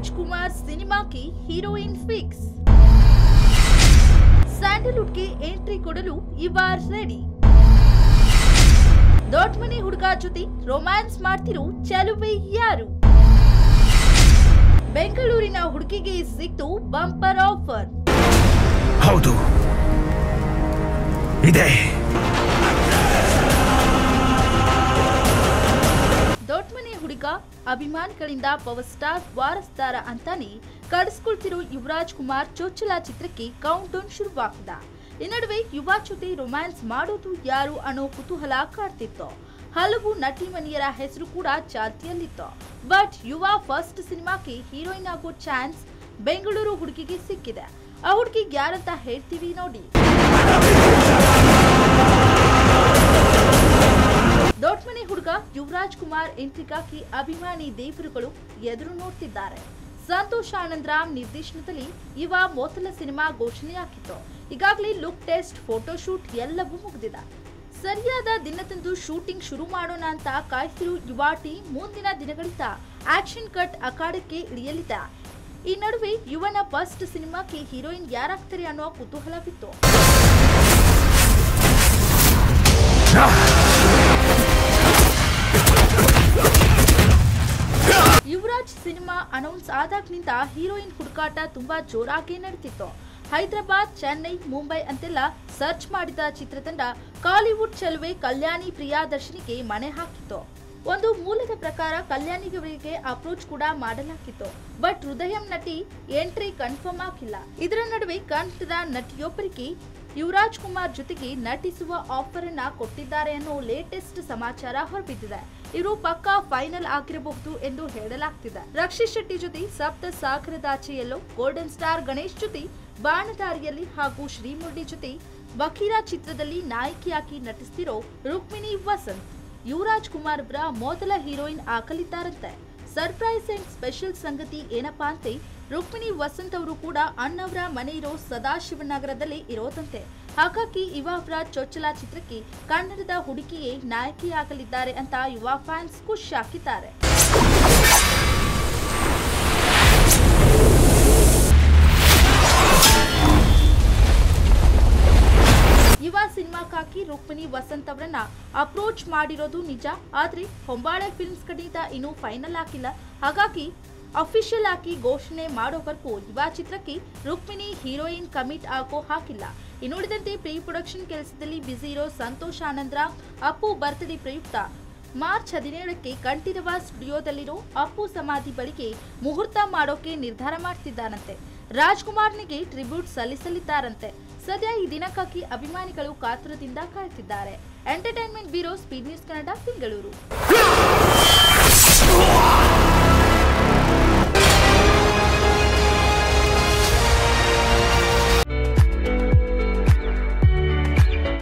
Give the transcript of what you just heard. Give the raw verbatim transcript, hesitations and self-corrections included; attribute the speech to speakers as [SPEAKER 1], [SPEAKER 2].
[SPEAKER 1] युवराज Kumar cinema की heroine fix. Sandalwood ಗೆ entry ಕೊಡಲು ಇವಾರ್ ರೆಡಿ। ದೊಡ್ಡ ಮನೆ ಹುಡುಗ ಜೊತೆ ರೊಮ್ಯಾನ್ಸ್ ಮಾಡ್ತಿರೋ ಚೆಲುವೆ ಯಾರು? ಬೆಂಗಳೂರಿನ ಹುಡುಗಿಗೆ ಸಿಕ್ತು ಬಂಪರ್ ಆಫರ್।
[SPEAKER 2] ಹೌದು ಇದೆ।
[SPEAKER 1] ದೊಡ್ಡ ಮನೆ ಹುಡುಗ ಅಭಿಮಾನಿಗಳಿಂದ ಪವರ್ ಸ್ಟಾರ್ ವಾರಸ್ದಾರ ಅಂತಾನೆ ಕರೆಸಿಕೊಳ್ತಿರೋ ಯುವರಾಜ್ ಕುಮಾರ್ ಚೊಚ್ಚಲ ಚಿತ್ರಕ್ಕೆ ಕೌಂಟ್ ಡೌನ್ ಶುರುವಾಗಿದೆ। ಈ ನಡುವೆ ಯುವ ಜೊತೆ ರೊಮ್ಯಾನ್ಸ್ ಮಾಡೋದು ಯಾರು ಅನ್ನೋ ಕುತೂಹಲ ಕಾಡ್ತಿತ್ತು। ಹಲವು ನಟಿ ಮನೆಯರ ಹೆಸರು ಕೂಡ ಚಾಲ್ತಿಯಲ್ಲಿತ್ತು। ಬಟ್ ಯುವ ಫಸ್ಟ್ ಸಿನಿಮಾಕ್ಕೆ ಹೀರೋಯಿನ್ ಆಗೋ ಚಾನ್ಸ್ ಬೆಂಗಳೂರು ಹುಡುಗಿಗೆ ಸಿಕ್ಕಿದೆ। ಆ ಹುಡುಗಿ ಯಾರಂತ ಹೇಳ್ತೀವಿ ನೋಡಿ। ದೊಡ್ಡ ಮನೆ ಹುಡುಗ ಯುವರಾಜ್ ಕುಮಾರ್ ಎಂಟ್ರಿಗಾಗಿ ಅಭಿಮಾನಿ ದೇವರುಗಳು ಎದುರು ನೋಡ್ತಿದ್ದಾರೆ। ಸಂತೋಷ್ ಆನಂದರಾಮ್ ನಿರ್ದೇಶನದಲ್ಲಿ ಯುವ ಮೊದಲ ಸಿನಿಮಾ ಘೋಷಣೆಯಾಗಿತ್ತು। ಈಗಾಗಲೇ ಲುಕ್ ಟೆಸ್ಟ್, ಫೋಟೋಶೂಟ್ ಎಲ್ಲವೂ ಮುಗಿದಿದೆ। ಸರಿಯಾದ ದಿನದಂದು ಶೂಟಿಂಗ್ ಶುರು ಮಾಡೋಣ ಅಂತ ಕಾಯ್ತಿರೋ ಯುವ ಟೀಮ್ ಮುಂದಿನ ದಿನಗಳಿಂದ ಆಕ್ಷನ್ ಕಟ್ ಅಖಾಡಕ್ಕೆ ಇಳಿಯಲಿದೆ। ಈ ನಡುವೆ ಯುವನ ಫಸ್ಟ್ ಸಿನಿಮಾಕ್ಕೆ ಹೀರೋಯಿನ್ ಯಾರಾಗ್ತಾರೆ ಅನ್ನೋ ಕುತೂಹಲವಿತ್ತು। ಯುವರಾಜ್ ಸಿನಿಮಾ ಅನೌನ್ಸ್ ಆದಾಗ್ನಿಂದ ಹೀರೋಯಿನ್ ಹುಡುಕಾಟ ತುಂಬಾ ಜೋರಾಗಿ ನಡೆದಿತ್ತು। ಹೈದರಾಬಾದ್, ಚೆನ್ನೈ, ಮುಂಬೈ ಅಂತೆಲ್ಲ ಸರ್ಚ್ ಮಾಡಿದ ಚಿತ್ರತಂಡ ಕಾಲಿವುಡ್ ಚೆಲುವೆ ಕಲ್ಯಾಣಿ ಪ್ರಿಯಾದರ್ಶಿನಿಗೆ ಮಣೆ ಹಾಕಿತ್ತು। ಒಂದು ಮೂಲದ ಪ್ರಕಾರ ಕಲ್ಯಾಣಿಯವರಿಗೆ ಅಪ್ರೋಚ್ ಕೂಡ ಮಾಡಲಾಗಿತ್ತು। ಬಟ್ ಹೃದಯಂ ನಟಿ ಎಂಟ್ರಿ ಕನ್ಫರ್ಮ್ ಆಗಿಲ್ಲ। ಇದರ ನಡುವೆ ಕನ್ನಡದ ನಟಿಯೊಬ್ಬರಿಗೆ ಯುವರಾಜ್ ಕುಮಾರ್ ಜೊತೆಗೆ ನಟಿಸುವ ಆಫರ್ ಅನ್ನ ಕೊಟ್ಟಿದ್ದಾರೆ ಅನ್ನೋ ಲೇಟೆಸ್ಟ್ ಸಮಾಚಾರ ಹೊರಬಿದ್ದಿದೆ। ಇವರು ಪಕ್ಕಾ ಫೈನಲ್ ಆಗಿರಬಹುದು ಎಂದು ಹೇಳಲಾಗ್ತಿದೆ। ರಕ್ಷಿತ್ ಶೆಟ್ಟಿ ಜೊತೆ ಸಪ್ತ ಸಾಗರದಾಚೆಯಲ್ಲೋ, ಗೋಲ್ಡನ್ ಸ್ಟಾರ್ ಗಣೇಶ್ ಜೊತೆ ಬಾಣದಾರಿಯಲ್ಲಿ ಹಾಗೂ ಶ್ರೀಮುರಳಿ ಜೊತೆ ವಕೀಲ ಚಿತ್ರದಲ್ಲಿ ನಾಯಕಿಯಾಗಿ ನಟಿಸ್ತಿರೋ ರುಕ್ಮಿಣಿ ವಸಂತ್ ಯುವರಾಜ್ ಕುಮಾರ್ ಅವರ ಮೊದಲ ಹೀರೋಯಿನ್ ಆಗಲಿದ್ದಾರಂತೆ। ಸರ್ಪ್ರೈಸ್ ಅಂಡ್ ಸ್ಪೆಷಲ್ ಸಂಗತಿ ಏನಪ್ಪಾ ಅಂತೆ, ರುಕ್ಮಿಣಿ ವಸಂತ್ ಅವರು ಕೂಡ ಅಣ್ಣವರ ಮನೆ ಇರೋ ಸದಾಶಿವನಗರದಲ್ಲಿ ಇರೋದಂತೆ। ಹಾಗಾಗಿ ಯುವ ಅವರ ಚೊಚ್ಚಲ ಚಿತ್ರಕ್ಕೆ ಕನ್ನಡದ ಹುಡುಗಿಯೇ ನಾಯಕಿಯಾಗಲಿದ್ದಾರೆ ಅಂತ ಯುವ ಫ್ಯಾನ್ಸ್ ಖುಷಿಯಾಗಿದ್ದಾರೆ। ಯುವ ಸಿನಿಮಾಕ್ಕಾಗಿ ರುಕ್ಮಿಣಿ ವಸಂತ್ ಅವರನ್ನ ಅಪ್ರೋಚ್ ಮಾಡಿರೋದು ನಿಜ, ಆದ್ರೆ ಹೊಂಬಾಳೆ ಫಿಲ್ಮ್ಸ್ ಕಡೆಯಿಂದ ಇನ್ನೂ ಫೈನಲ್ ಆಗಿಲ್ಲ। ಹಾಗಾಗಿ ಅಫಿಷಿಯಲ್ ಆಗಿ ಘೋಷಣೆ ಮಾಡೋವರೆಗೂ ಯುವ ಚಿತ್ರಕ್ಕೆ ರುಕ್ಮಿಣಿ ಹೀರೋಯಿನ್ ಕಮಿಟ್ ಆಗೋ ಹಾಕಿಲ್ಲ। ಇನ್ನುಳಿದಂತೆ ಪ್ರೀ ಪ್ರೊಡಕ್ಷನ್ ಕೆಲಸದಲ್ಲಿ ಬ್ಯುಸಿ ಇರೋ ಸಂತೋಷ್ ಆನಂದರಾಮ್ ಅಪ್ಪು ಬರ್ತ್ಡೇ ಪ್ರಯುಕ್ತ ಮಾರ್ಚ್ ಹದಿನೇಳಕ್ಕೆ ಕಂಠೀರವ ಸ್ಟುಡಿಯೋದಲ್ಲಿರೋ ಅಪ್ಪು ಸಮಾಧಿ ಬಳಿಗೆ ಮುಹೂರ್ತ ಮಾಡೋಕೆ ನಿರ್ಧಾರ ಮಾಡ್ತಿದ್ದಾರಂತೆ। ರಾಜ್ಕುಮಾರ್ನಿಗೆ ಟ್ರಿಬ್ಯೂಟ್ ಸಲ್ಲಿಸಲಿದ್ದಾರಂತೆ। ಸದ್ಯ ಈ ದಿನಕ್ಕಾಗಿ ಅಭಿಮಾನಿಗಳು ಕಾತುರದಿಂದ ಕಾಯ್ತಿದ್ದಾರೆ। Entertainment bureau, speed news Kannada, Bengaluru.